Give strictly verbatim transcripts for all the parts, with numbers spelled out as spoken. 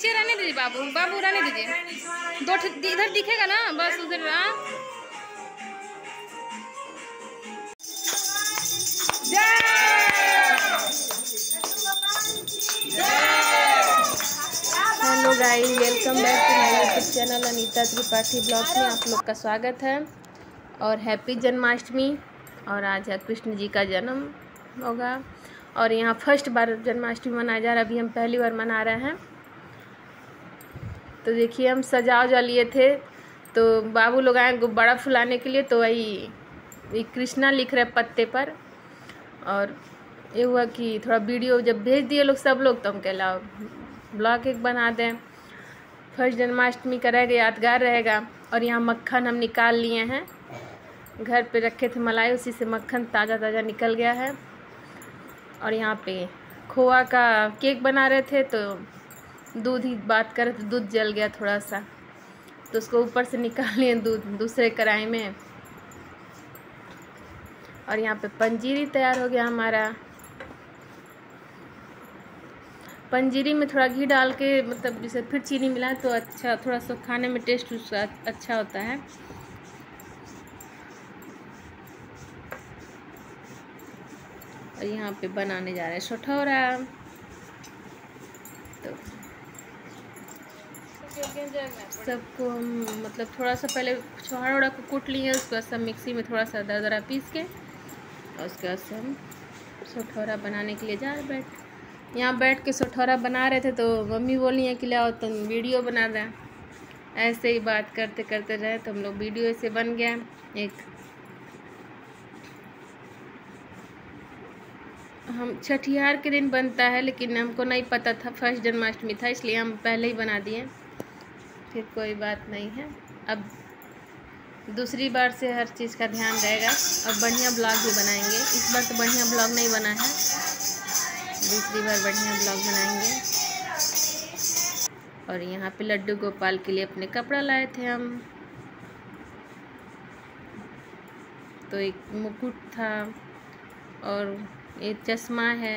नीचे रहने दीजिए बाबू, बाबू रहने दीजिए। दो इधर दिखेगा ना, बस उधर। Hello guys, welcome back to my YouTube channel Anita Tripathi blogs में आप लोग का स्वागत है। और हैप्पी जन्माष्टमी। और आज है कृष्ण जी का जन्म होगा और यहाँ फर्स्ट बार जन्माष्टमी मनाया जा रहा है। अभी हम पहली बार मना रहे हैं। तो देखिए, हम सजा उजा लिए थे, तो बाबू लोग आए गुब्बारा फुलाने के लिए। तो वही कृष्णा लिख रहे पत्ते पर। और ये हुआ कि थोड़ा वीडियो जब भेज दिए लोग सब लोग, तो हम कहला ब्लॉग एक बना दें। फर्स्ट जन्माष्टमी का रहेगा, यादगार रहेगा। और यहाँ मक्खन हम निकाल लिए हैं, घर पे रखे थे मलाई, उसी से मक्खन ताज़ा ताज़ा निकल गया है। और यहाँ पे खोआ का केक बना रहे थे, तो दूध ही बात कर रहे थे, दूध जल गया थोड़ा सा, तो उसको ऊपर से निकाल लिए दूध दूसरे कढ़ाई में। और यहाँ पे पंजीरी तैयार हो गया हमारा। पंजीरी में थोड़ा घी डाल के, मतलब जैसे फिर चीनी मिलाए तो अच्छा, थोड़ा सा खाने में टेस्ट उसका अच्छा होता है। और यहाँ पे बनाने जा रहे हैं सोठौरा। तो सबको हम मतलब थोड़ा सा पहले छोहाड़ा उड़ा को कूट लिए, उसके बाद सब मिक्सी में थोड़ा सा दरदरा पीस के, और उसके बाद से हम सोठौरा बनाने के लिए जा रहे बैठ यहाँ बैठ के सोठौरा बना रहे थे। तो मम्मी बोली है कि लाओ तुम वीडियो बना रहे हैं। ऐसे ही बात करते करते रहे तो हम लोग वीडियो ऐसे बन गया एक। हम छठियार के दिन बनता है, लेकिन हमको नहीं पता था फर्स्ट जन्माष्टमी था, इसलिए हम पहले ही बना दिए। फिर कोई बात नहीं है, अब दूसरी बार से हर चीज़ का ध्यान रहेगा और बढ़िया ब्लॉग भी बनाएंगे। इस बार तो बढ़िया ब्लॉग नहीं बना है, दूसरी बार बढ़िया ब्लॉग बनाएंगे। और यहाँ पे लड्डू गोपाल के लिए अपने कपड़ा लाए थे हम। तो एक मुकुट था और एक चश्मा है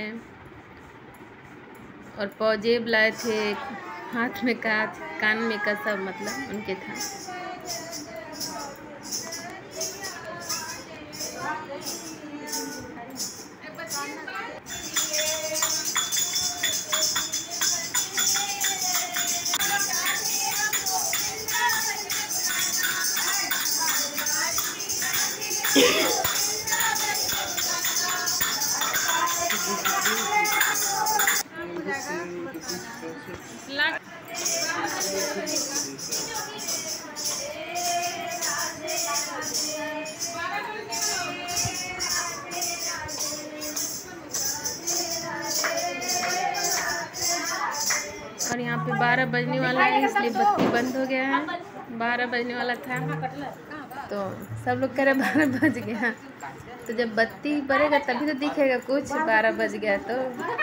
और पौजेब लाए थे, हाथ में का, कान में का, सब मतलब उनके था। और यहाँ पे बारह बजने वाला है, इसलिए बत्ती बंद हो गया है। बारह बजने वाला था, तो सब लोग कह रहे बारह बज गया। तो जब बत्ती बरेगा तभी तो दिखेगा कुछ। बारह बज गया तो,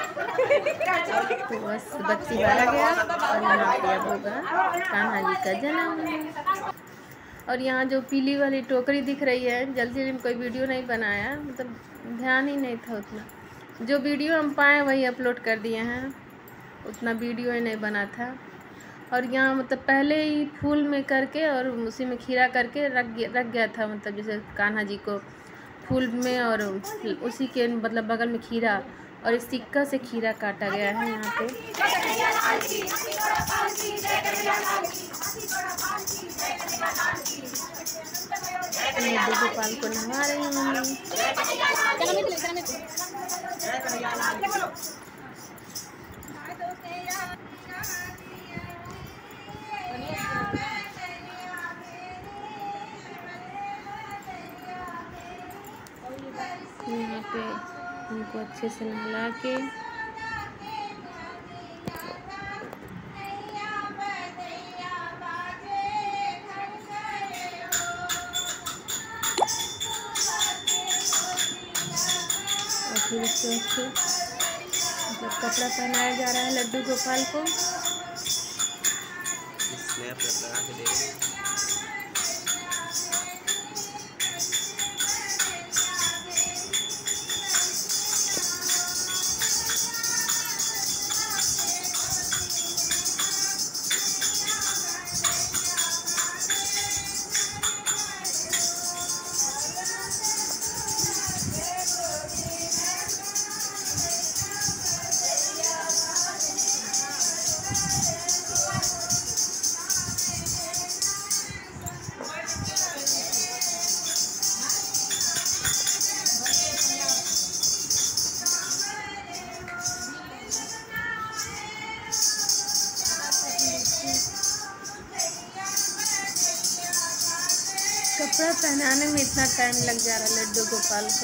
तो बस बत्ती बारा गया। और यहाँ पे अब होगा कान्हा जी का जन्म। और यहाँ जो पीली वाली टोकरी दिख रही है, जल्दी जल्दी में कोई वीडियो नहीं बनाया, मतलब ध्यान ही नहीं था उतना। जो वीडियो हम पाए वही अपलोड कर दिए हैं, उतना वीडियो ही नहीं बना था। और यहाँ मतलब पहले ही फूल में करके और उसी में खीरा करके रख गया रख गया था, मतलब जैसे कान्हा जी को फूल में और उसी के मतलब बगल में खीरा, और इस सिक्का से खीरा काटा गया है यहाँ पे। लड्डू गोपाल को नहा रही हूँ मम्मी। यहाँ पे उनको अच्छे से नहला के और फिर उसके मतलब कपड़ा पहनाया जा रहा है लड्डू गोपाल को। कपड़ा पहनाने में इतना टाइम लग जा रहा है लड्डू गोपाल को।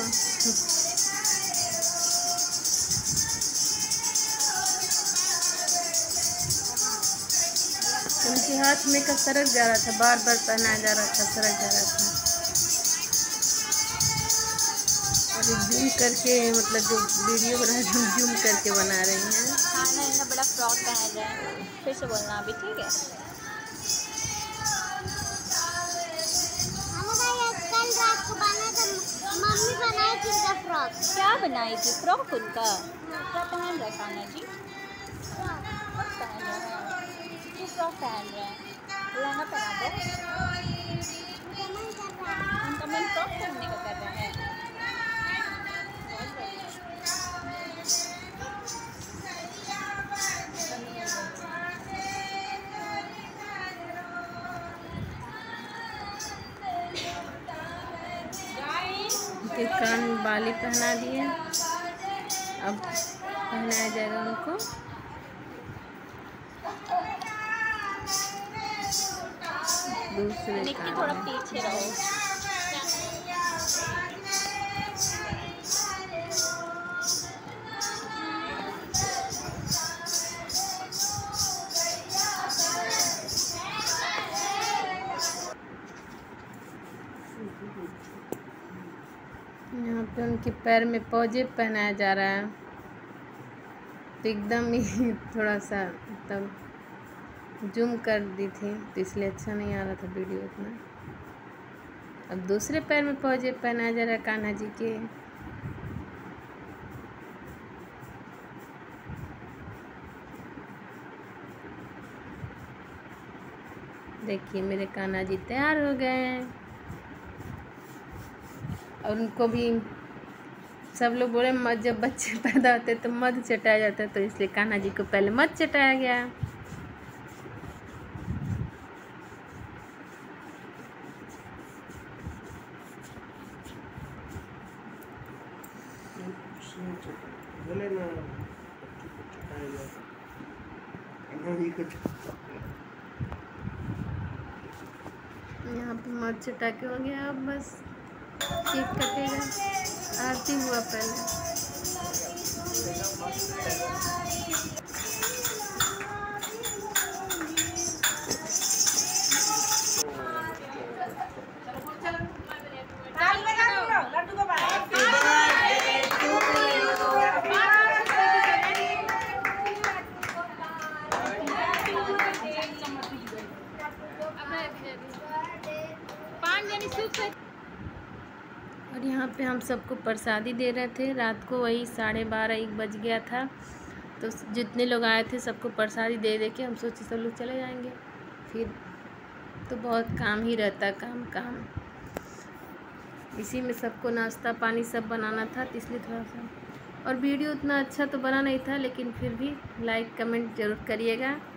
उनके हाथ में का सरक जा रहा था, बार बार पहनाया जा रहा था, सरक जा रहा था। और जूम करके मतलब जो वीडियो बना रहे हम जूम करके बना रही हैं। हाँ ना, इतना बड़ा फ्रॉक पहन रहे हैं। फिर से बोलना अभी, ठीक है। कल रात को बना था, मम्मी बनाई थी उनका फ्रॉक। क्या बनाई थी फ्रॉक उनका? क्या पहन रहे कान्हा जी? फ्रॉक पहन रहे हैं। किस फ्रॉक पहन रहे हैं? लहंगा पहना दो। उनका मन फ्रॉक पहनने का कर रहे हैं। के कान बाली पहना दिए, अब पहनाया जाएगा उनको। दूसरे निक्की थोड़ा पीछे रहो। यहाँ पे उनके पैर में पौजे पहनाया जा रहा है, तो एकदम ही थोड़ा सा तब जूम कर दी थी तो इसलिए अच्छा नहीं आ रहा था वीडियो उतना। अब दूसरे पैर में पौजे पहनाया जा रहा है कान्हा जी के। देखिए मेरे कान्हा जी तैयार हो गए हैं। और उनको भी सब लोग बोले मध, जब बच्चे पैदा होते तो मध चटाया जाता है, तो इसलिए कान्हा जी को पहले मध चटाया गया। बोले ना यहाँ पे मध चटा के हो गया, अब बस केक कटेगा। आरती हुआ पहले। और यहाँ पे हम सबको प्रसादी दे रहे थे। रात को वही साढ़े बारह एक बज गया था, तो जितने लोग आए थे सबको प्रसादी दे दे के हम सोचे सब लोग चले जाएंगे। फिर तो बहुत काम ही रहता, काम काम इसी में सबको नाश्ता पानी सब बनाना था, तो इसलिए थोड़ा सा। और वीडियो उतना अच्छा तो बना नहीं था, लेकिन फिर भी लाइक कमेंट ज़रूर करिएगा।